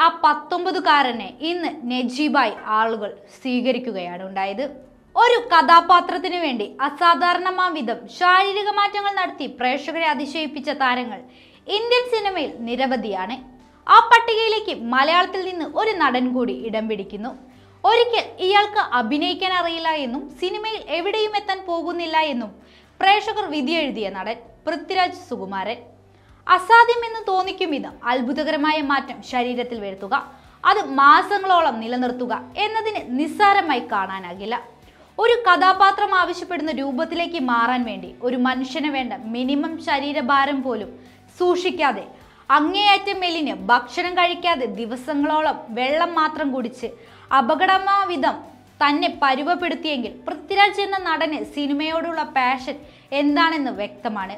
ആ 19കാരനെ ഇന്ന് നജീബായി ആളുകൾ സ്വീകരിക്കുകയാണ് ഉണ്ടായത്. ഒരു കഥാപാത്രത്തിനു വേണ്ടി അസാധാരണമാം വിധം ശാരീരിക മാറ്റങ്ങൾ നടത്തി പ്രേക്ഷകരെ അതിശയിപ്പിച്ച താരങ്ങൾ ഇന്ത്യൻ സിനിമയിൽ നിരവധിയാണ്. ആ പട്ടികയിലേക്ക് മലയാളത്തിൽ നിന്ന് ഒരു നടൻ കൂടി ഇടം പിടിക്കുന്നു. ഒരിക്കൽ ഇയാൾക്ക് അഭിനയിക്കാൻ അറിയില്ല എന്നും സിനിമയിൽ എവിടെയും എത്താൻ പോകുന്നില്ല എന്നും പ്രേക്ഷകർ വിധിയെഴുതിയ നടൻ പൃഥ്വിരാജ് സുകുമാരൻ. അസാധ്യമെന്ന് തോന്നിക്കും വിധം അത്ഭുതകരമായ മാറ്റം ശരീരത്തിൽ വരുത്തുക, അത് മാസങ്ങളോളം നിലനിർത്തുക എന്നതിന് നിസ്സാരമായി കാണാനാകില്ല. ഒരു കഥാപാത്രം ആവശ്യപ്പെടുന്ന രൂപത്തിലേക്ക് മാറാൻ വേണ്ടി ഒരു മനുഷ്യന് വേണ്ട മിനിമം ശരീരഭാരം പോലും സൂക്ഷിക്കാതെ, അങ്ങേയറ്റം മെലിന് ഭക്ഷണം കഴിക്കാതെ ദിവസങ്ങളോളം വെള്ളം മാത്രം കുടിച്ച് അപകടമാവിധം തന്നെ പരുവപ്പെടുത്തിയെങ്കിൽ പൃഥ്വിരാജ് എന്ന നടന് സിനിമയോടുള്ള പാഷൻ എന്താണെന്ന് വ്യക്തമാണ്.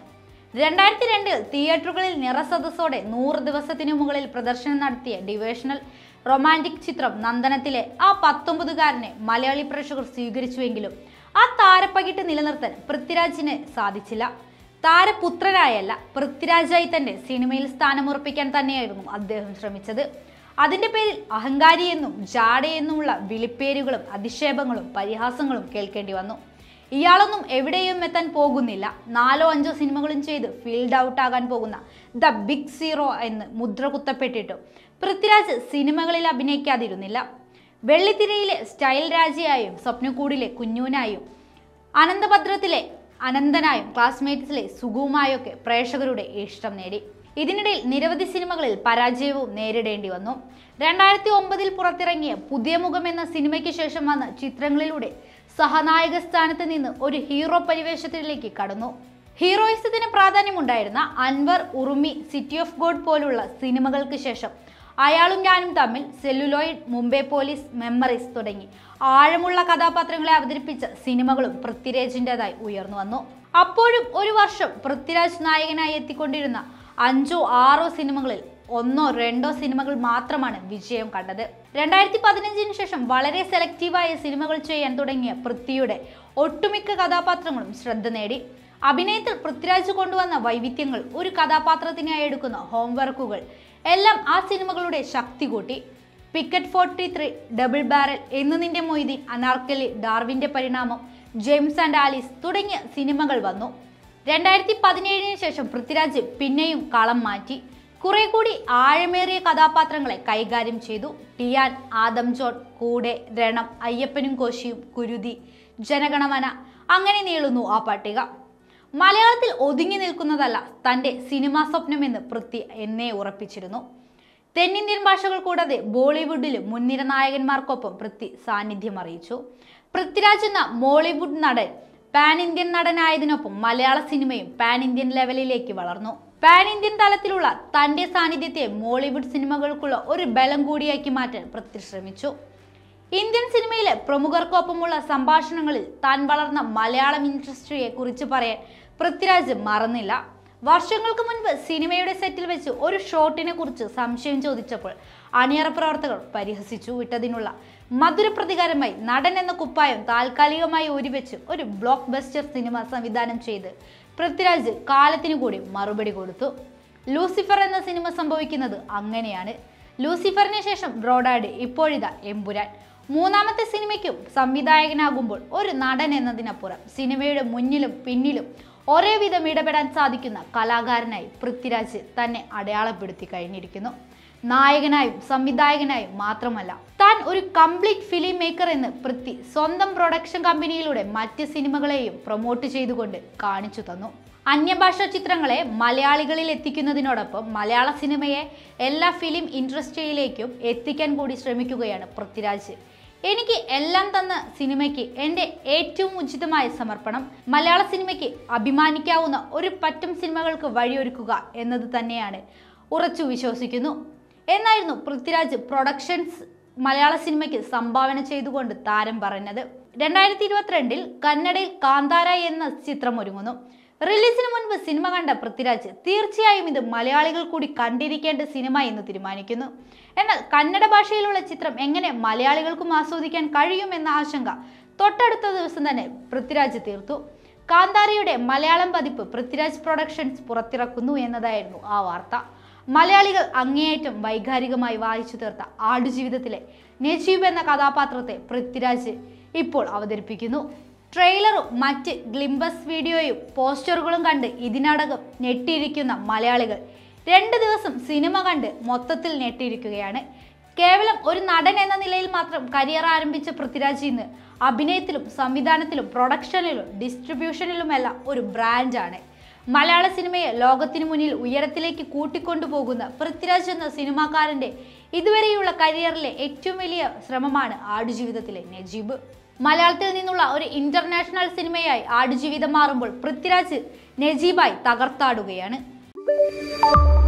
2002 തിയേറ്ററുകളിൽ നിറസദസ്സോടെ 100 ദിവസത്തിനു മുകളിൽ പ്രദർശനം നടത്തിയ ഡിവോഷണൽ റൊമാൻറ്റിക് ചിത്രം നന്ദനത്തിലെ ആ 19കാരനെ മലയാളി പ്രേക്ഷകർ സ്വീകരിച്ചുവെങ്കിലും ആ താരപ്പകിട്ട് നിലനിർത്താൻ പൃഥ്വിരാജിന് സാധിച്ചില്ല. താരപുത്രനായല്ല, പൃഥ്വിരാജായി തന്നെ സിനിമയിൽ സ്ഥാനമുറപ്പിക്കാൻ തന്നെയായിരുന്നു അദ്ദേഹം ശ്രമിച്ചത്. അതിന്റെ പേരിൽ അഹങ്കാരി എന്നും ജാടയെന്നുമുള്ള വിളിപ്പേരുകളും അധിക്ഷേപങ്ങളും പരിഹാസങ്ങളും കേൾക്കേണ്ടി വന്നു. ഇയാളൊന്നും എവിടെയും എത്താൻ പോകുന്നില്ല, 4-5 സിനിമകളും ചെയ്ത് ഫീൽഡ് ഔട്ട് ആകാൻ പോകുന്ന ദ ബിഗ് സീറോ എന്ന് മുദ്ര കുത്തപ്പെട്ടിട്ടും പൃഥ്വിരാജ് സിനിമകളിൽ അഭിനയിക്കാതിരുന്നില്ല. വെള്ളിത്തിരയിലെ സ്റ്റൈൽ രാജയായും, സ്വപ്നക്കൂടിലെ കുഞ്ഞൂനായും, അനന്തഭദ്രത്തിലെ അനന്തനായും, ക്ലാസ്മേറ്റ്സിലെ സുഗുവുമായൊക്കെ പ്രേക്ഷകരുടെ ഇഷ്ടം നേടി. ഇതിനിടയിൽ നിരവധി സിനിമകളിൽ പരാജയവും നേരിടേണ്ടി വന്നു. 2009 പുറത്തിറങ്ങിയ പുതിയ മുഖം എന്ന സിനിമയ്ക്ക് ശേഷം വന്ന ചിത്രങ്ങളിലൂടെ സഹനായക സ്ഥാനത്ത് നിന്ന് ഒരു ഹീറോ പരിവേഷത്തിലേക്ക് കടന്നു. ഹീറോയിസത്തിന് പ്രാധാന്യമുണ്ടായിരുന്ന Anwar, Urumi, city of God പോലുള്ള സിനിമകൾക്ക് ശേഷം അയാളും ഞാനും തമ്മിൽ, സെല്ലുലോയിഡ്, മുംബൈ പോലീസ്, മെമ്മറീസ് തുടങ്ങി ആഴമുള്ള കഥാപാത്രങ്ങളെ അവതരിപ്പിച്ച സിനിമകളും പൃഥ്വിരാജിൻ്റെതായി ഉയർന്നു വന്നു. അപ്പോഴും ഒരു വർഷം പൃഥ്വിരാജ് നായകനായി എത്തിക്കൊണ്ടിരുന്ന 5-6 സിനിമകളിൽ 1-2 സിനിമകൾ മാത്രമാണ് വിജയം കണ്ടത്. 2015 ശേഷം വളരെ സെലക്റ്റീവായ സിനിമകൾ ചെയ്യാൻ തുടങ്ങിയ പൃഥ്വിയുടെ ഒട്ടുമിക്ക കഥാപാത്രങ്ങളും ശ്രദ്ധ നേടി. അഭിനയത്തിൽ പൃഥ്വിരാജ് കൊണ്ടുവന്ന വൈവിധ്യങ്ങൾ, ഒരു കഥാപാത്രത്തിനായി എടുക്കുന്ന ഹോംവർക്കുകൾ എല്ലാം ആ സിനിമകളുടെ ശക്തി കൂട്ടി. പിക്കറ്റ് 43, ഡബിൾ ബാരൽ, എന്ന് നിന്റെ മൊയ്തീൻ, അനാർക്കലി, ഡാർവിന്റെ പരിണാമം, ജെയിംസ് ആൻഡ് ആലീസ് തുടങ്ങിയ സിനിമകൾ വന്നു. 2017 ശേഷം പൃഥ്വിരാജ് പിന്നെയും കളം മാറ്റി കുറെ കൂടി ആഴമേറിയ കഥാപാത്രങ്ങളെ കൈകാര്യം ചെയ്തു. ടിയാൻ, ആദം ജോൺ, കൂടെ, രണം, അയ്യപ്പനും കോശിയും, കുരുതി, ജനഗണമന, അങ്ങനെ നീളുന്നു ആ പട്ടിക. മലയാളത്തിൽ ഒതുങ്ങി നിൽക്കുന്നതല്ല തൻ്റെ സിനിമാ സ്വപ്നമെന്ന് പൃഥ്വി എന്നേ ഉറപ്പിച്ചിരുന്നു. തെന്നിന്ത്യൻ ഭാഷകൾ കൂടാതെ ബോളിവുഡിലും മുൻനിര നായകന്മാർക്കൊപ്പം പൃഥ്വി സാന്നിധ്യം അറിയിച്ചു. പൃഥ്വിരാജ് എന്ന മോളിവുഡ് നടൻ പാൻ ഇന്ത്യൻ നടനായതിനൊപ്പം മലയാള സിനിമയും പാൻ ഇന്ത്യൻ ലെവലിലേക്ക് വളർന്നു. പാൻ ഇന്ത്യൻ തലത്തിലുള്ള തൻ്റെ സാന്നിധ്യത്തെ മോളിവുഡ് സിനിമകൾക്കുള്ള ഒരു ബലം കൂടിയാക്കി മാറ്റാൻ പൃഥ്വി ശ്രമിച്ചു. ഇന്ത്യൻ സിനിമയിലെ പ്രമുഖർക്കൊപ്പമുള്ള സംഭാഷണങ്ങളിൽ താൻ വളർന്ന മലയാളം ഇൻഡസ്ട്രിയെ കുറിച്ച് പറയാൻ പൃഥ്വിരാജ് മറന്നില്ല. വർഷങ്ങൾക്ക് മുൻപ് സിനിമയുടെ സെറ്റിൽ വെച്ച് ഒരു ഷോട്ടിനെ കുറിച്ച് സംശയം ചോദിച്ചപ്പോൾ അണിയറ പ്രവർത്തകർ പരിഹസിച്ചു വിട്ടതിനുള്ള മധുര പ്രതികാരമായി നടൻ എന്ന കുപ്പായം താൽക്കാലികമായി ഊരിവെച്ച് ഒരു ബ്ലോക്ക് ബസ്റ്റർ സിനിമ സംവിധാനം ചെയ്ത് പൃഥ്വിരാജ് കാലത്തിനു കൂടി മറുപടി കൊടുത്തു. ലൂസിഫർ എന്ന സിനിമ സംഭവിക്കുന്നത് അങ്ങനെയാണ്. ലൂസിഫറിന് ശേഷം ബ്രോഡാഡ്, ഇപ്പോഴിതാ എമ്പുരാൻ. മൂന്നാമത്തെ സിനിമയ്ക്കും സംവിധായകനാകുമ്പോൾ ഒരു നടൻ എന്നതിനപ്പുറം സിനിമയുടെ മുന്നിലും പിന്നിലും ഒരേ വിധം ഇടപെടാൻ സാധിക്കുന്ന കലാകാരനായി പൃഥ്വിരാജ് തന്നെ അടയാളപ്പെടുത്തി കഴിഞ്ഞിരിക്കുന്നു. നായകനായും സംവിധായകനായും മാത്രമല്ല, താൻ ഒരു കംപ്ലീറ്റ് ഫിലിം മേക്കർ എന്ന് പൃഥ്വി സ്വന്തം പ്രൊഡക്ഷൻ കമ്പനിയിലൂടെ മറ്റ് സിനിമകളെയും പ്രൊമോട്ട് ചെയ്തുകൊണ്ട് കാണിച്ചു തന്നു. അന്യഭാഷാ ചിത്രങ്ങളെ മലയാളികളിൽ എത്തിക്കുന്നതിനോടൊപ്പം മലയാള സിനിമയെ എല്ലാ ഫിലിം ഇൻഡസ്ട്രിയിലേക്കും എത്തിക്കാൻ കൂടി ശ്രമിക്കുകയാണ് പൃഥ്വിരാജ്. എനിക്ക് എല്ലാം തന്ന സിനിമയ്ക്ക് എൻ്റെ ഏറ്റവും ഉചിതമായ സമർപ്പണം, മലയാള സിനിമയ്ക്ക് അഭിമാനിക്കാവുന്ന ഒരു പറ്റം സിനിമകൾക്ക് വഴിയൊരുക്കുക എന്നത് തന്നെയാണ് ഉറച്ചു വിശ്വസിക്കുന്നു എന്നായിരുന്നു പൃഥ്വിരാജ് പ്രൊഡക്ഷൻസ് മലയാള സിനിമയ്ക്ക് സംഭാവന ചെയ്തുകൊണ്ട് താരം പറഞ്ഞത്. 2022 കന്നഡയിൽ കാന്താര എന്ന ചിത്രം ഒരുങ്ങുന്നു. റിലീസിന് മുൻപ് സിനിമ കണ്ട പൃഥ്വിരാജ് തീർച്ചയായും ഇത് മലയാളികൾ കൂടി കണ്ടിരിക്കേണ്ട സിനിമ എന്ന് തീരുമാനിക്കുന്നു. എന്നാൽ കന്നഡ ഭാഷയിലുള്ള ചിത്രം എങ്ങനെ മലയാളികൾക്കും ആസ്വദിക്കാൻ കഴിയുമെന്ന ആശങ്ക തൊട്ടടുത്ത ദിവസം തന്നെ പൃഥ്വിരാജ് തീർത്തു. കാന്താരയുടെ മലയാളം പതിപ്പ് പൃഥ്വിരാജ് പ്രൊഡക്ഷൻസ് പുറത്തിറക്കുന്നു എന്നതായിരുന്നു ആ വാർത്ത. മലയാളികൾ അങ്ങേയറ്റം വൈകാരികമായി വായിച്ചു തീർത്ത ആടുജീവിതത്തിലെ നജീബ് എന്ന കഥാപാത്രത്തെ പൃഥ്വിരാജ് ഇപ്പോൾ അവതരിപ്പിക്കുന്നു. ട്രെയിലറും മറ്റ് ഗ്ലിംബസ് വീഡിയോയും പോസ്റ്ററുകളും കണ്ട് ഇതിനകം ഞെട്ടിയിരിക്കുന്ന മലയാളികൾ 2 ദിവസം സിനിമ കണ്ട് മൊത്തത്തിൽ ഞെട്ടിയിരിക്കുകയാണ്. കേവലം ഒരു നടൻ എന്ന നിലയിൽ മാത്രം കരിയർ ആരംഭിച്ച പൃഥ്വിരാജ് ഇന്ന് അഭിനയത്തിലും സംവിധാനത്തിലും പ്രൊഡക്ഷനിലും ഡിസ്ട്രിബ്യൂഷനിലുമെല്ലാം ഒരു ബ്രാൻഡാണ്. മലയാള സിനിമയെ ലോകത്തിനു മുന്നിൽ ഉയരത്തിലേക്ക് കൂട്ടിക്കൊണ്ടുപോകുന്ന പൃഥ്വിരാജ് എന്ന സിനിമാക്കാരൻ്റെ ഇതുവരെയുള്ള കരിയറിലെ ഏറ്റവും വലിയ ശ്രമമാണ് ആടുജീവിതത്തിലെ നജീബ്. മലയാളത്തിൽ നിന്നുള്ള ഒരു ഇന്റർനാഷണൽ സിനിമയായി ആടുജീവിതം മാറുമ്പോൾ പൃഥ്വിരാജ് നജീബായി തകർത്താടുകയാണ്.